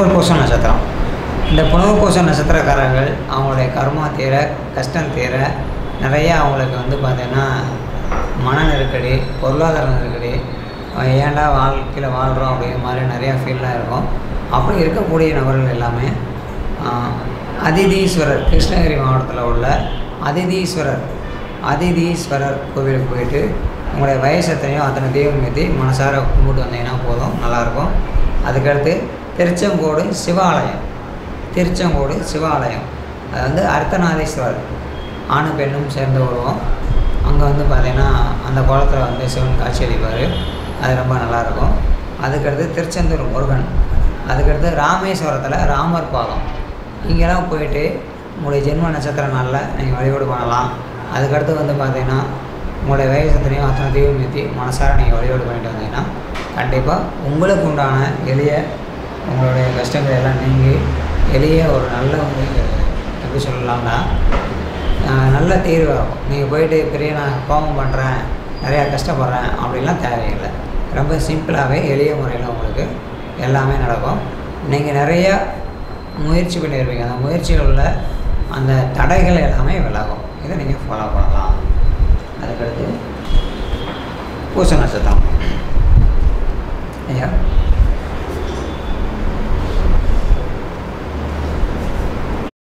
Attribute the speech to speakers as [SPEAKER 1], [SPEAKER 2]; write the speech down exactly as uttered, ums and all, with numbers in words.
[SPEAKER 1] புனர்பூச நட்சத்திரம். இந்த புனர்பூச நட்சத்திரக்காரர்கள் அவங்களுடைய கர்மா தீர, கஷ்டம் தீர, நிறையா அவங்களுக்கு வந்து பார்த்திங்கன்னா மன நெருக்கடி, பொருளாதார நெருக்கடி, ஏன்டா வாழ்க்கையில் வாழ்கிறோம் அப்படிங்கிற மாதிரி நிறையா ஃபீல்லாம் இருக்கும். அப்படி இருக்கக்கூடிய நபர்கள் எல்லாமே அதிதீஸ்வரர், கிருஷ்ணகிரி மாவட்டத்தில் உள்ள அதிதீஸ்வரர் அதிதீஸ்வரர் கோவிலுக்கு போயிட்டு உங்களுடைய வயசு எத்தனையோ அத்தனை தெய்வம் ஏற்றி மனசார கும்பிட்டு வந்தீங்கன்னா போதும், நல்லாயிருக்கும். அதுக்கடுத்து திருச்செங்கோடு சிவாலயம் திருச்செங்கோடு சிவாலயம் அது வந்து அர்த்தநாதீஸ்வரர், ஆணும் பெண்ணும் சேர்ந்த உருவம். அங்கே வந்து பார்த்திங்கன்னா அந்த குளத்தில் வந்து சிவன் காட்சி அளிப்பார், அது ரொம்ப நல்லாயிருக்கும். அதுக்கடுத்து திருச்செந்தூர் முருகன், அதுக்கடுத்து ராமேஸ்வரத்தில் ராமர் பாதம். இங்கெல்லாம் போயிட்டு உங்களுடைய ஜென்ம நட்சத்திர நாளில் நீங்கள் வழிபாடு பண்ணலாம். அதுக்கடுத்து வந்து பார்த்திங்கன்னா உங்களுடைய வயசத்துலேயும் அத்தனை தெய்வம் ஏற்றி மனசார நீங்கள் வழிபாடு பண்ணிட்டு வந்தீங்கன்னா கண்டிப்பாக உங்களுக்கு உண்டான எளிய உங்களுடைய கஷ்டங்கள் எல்லாம் நீங்கி எளிய ஒரு நல்ல ஒரு எப்படி சொல்லலாம்னா நல்ல தீர்வு ஆகும். நீங்கள் போயிட்டு பெரிய நான் கோபம் பண்ணுறேன், நிறையா கஷ்டப்படுறேன் அப்படின்லாம் தேவையில்லை. ரொம்ப சிம்பிளாகவே எளிய முறையில் உங்களுக்கு எல்லாமே நடக்கும். நீங்கள் நிறையா முயற்சி பண்ணியிருப்பீங்க, அந்த முயற்சிகளில் அந்த தடைகள் எல்லாமே விலகும். இதை நீங்கள் ஃபாலோ பண்ணலாம். அதுக்கடுத்து பூச நட்சத்திரம். ஐயா